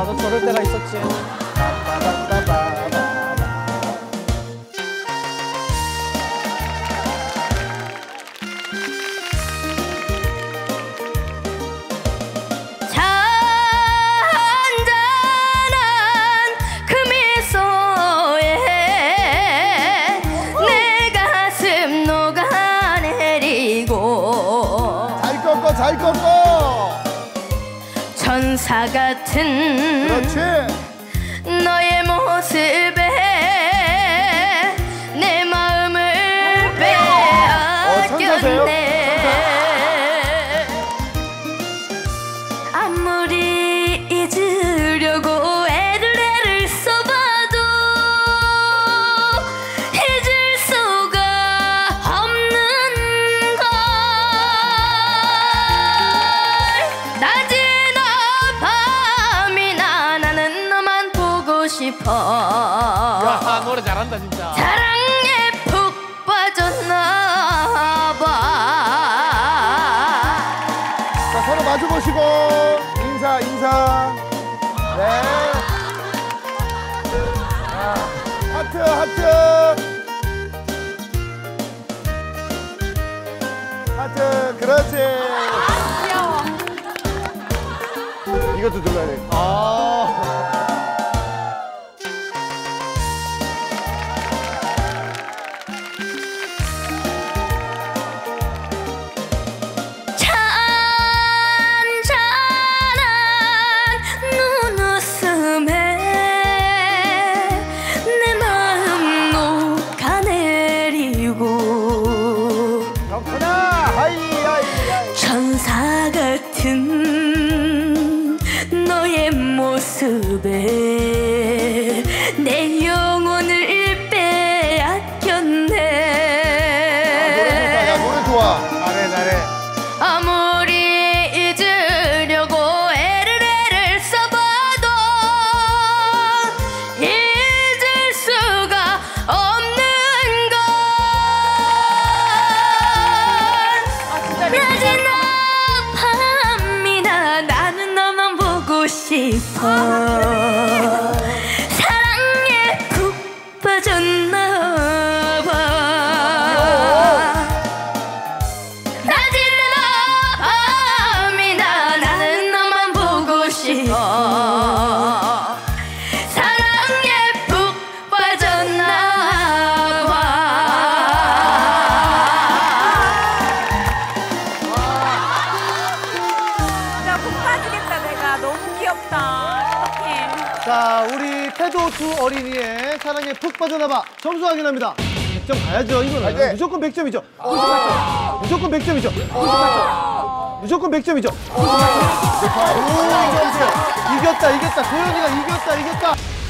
나도 저럴 때가 있었지. 잘 꺾어. 천사 같은 그렇지. 너의 모습에 내 마음을 빼앗겼네. 아무리 잊으려고 애를 써봐도 잊을 수가 없는 걸. 낮이나 밤이나 나는 너만 보고 싶어. 야, 노래 잘한다 진짜. 사랑에 푹 빠졌나 봐. 자, 서로 마주 보시고 인사. 네. 자, 하트. 하트. 그렇지. 귀여워. 이것도 눌러야 돼. 잔잔한 눈웃음에 내 마음 녹아내리고 덕분아 하이. 천사 같은 너의 모습에 내 영혼을 빼앗겼네. 노래 좋아. 잘해. 아무리 잊으려고 애를 써봐도 잊을 수가 없는 걸. 낮이나 밤이나 나는 너만 보고 싶어. 사랑에 푹 빠졌나 봐. 낮이나 밤이나 나는 너만 보고 싶어. 사랑에 푹 빠졌나 봐. 나 푹 빠지겠다 내가. 너무 귀엽다. 어떡해. 자, 우리 태도투 어린이의 사랑에 푹 빠져나봐. 점수 확인합니다. 100점 가야죠. 이거는 네. 무조건 100점이죠. 무조건 100점이죠. 무조건 100점이죠. 이겼다. 도현이가 이겼다.